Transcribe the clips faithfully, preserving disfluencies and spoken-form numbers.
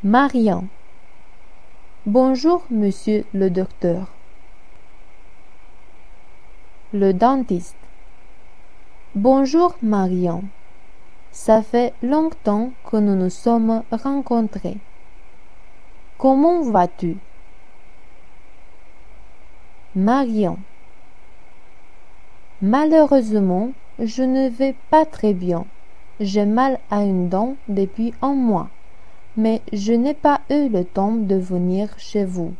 Marian. Bonjour, monsieur le docteur. Le dentiste. Bonjour, Marian. Ça fait longtemps que nous nous sommes rencontrés. Comment vas-tu? Marian. Malheureusement, je ne vais pas très bien. J'ai mal à une dent depuis un mois, mais je n'ai pas eu le temps de venir chez vous.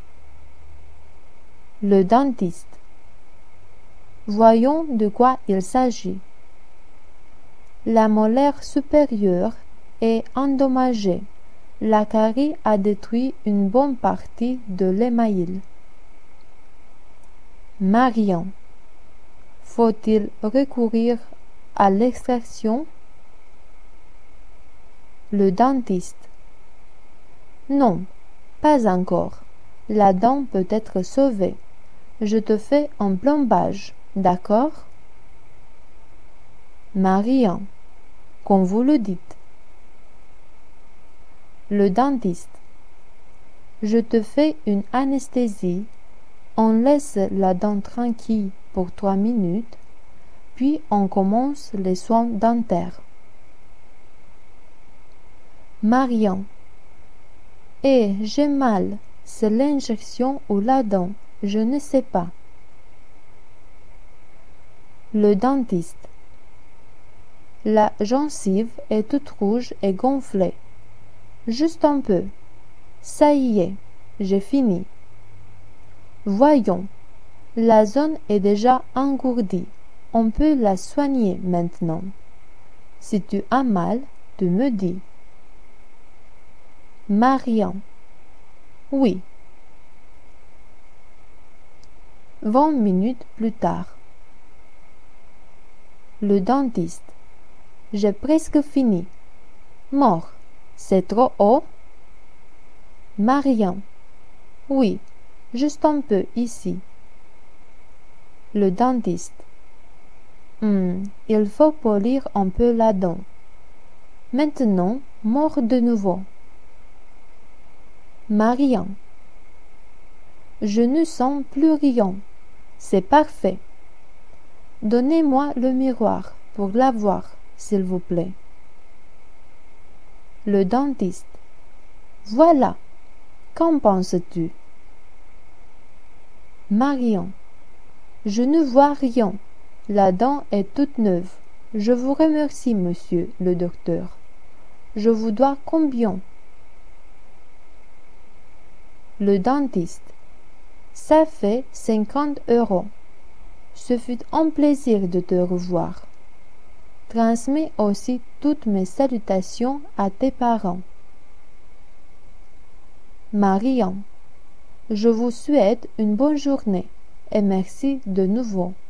Le dentiste. Voyons de quoi il s'agit. La molaire supérieure est endommagée. La carie a détruit une bonne partie de l'émail. Marian. Faut-il recourir à l'extraction? Le dentiste. Non, pas encore. La dent peut être sauvée. Je te fais un plombage, d'accord? Marian. Comme vous le dites. Le dentiste. Je te fais une anesthésie. On laisse la dent tranquille pour trois minutes, puis on commence les soins dentaires. Marian. Eh, j'ai mal. C'est l'injection ou la dent, je ne sais pas. Le dentiste. La gencive est toute rouge et gonflée. Juste un peu. Ça y est, j'ai fini. Voyons, la zone est déjà engourdie. On peut la soigner maintenant. Si tu as mal, tu me dis. Marian. Oui. Vingt minutes plus tard. Le dentiste. J'ai presque fini. Mort. C'est trop haut? Marian. Oui, juste un peu ici. Le dentiste. Hmm, il faut polir un peu la dent. Maintenant, mort de nouveau. Marian. Je ne sens plus rien. C'est parfait. Donnez-moi le miroir pour la voir, s'il vous plaît. Le dentiste. Voilà. Qu'en penses-tu? Marian. Je ne vois rien. La dent est toute neuve. Je vous remercie, monsieur le docteur. Je vous dois combien? Le dentiste. Ça fait cinquante euros. Ce fut un plaisir de te revoir. Transmets aussi toutes mes salutations à tes parents. Marian. Je vous souhaite une bonne journée et merci de nouveau.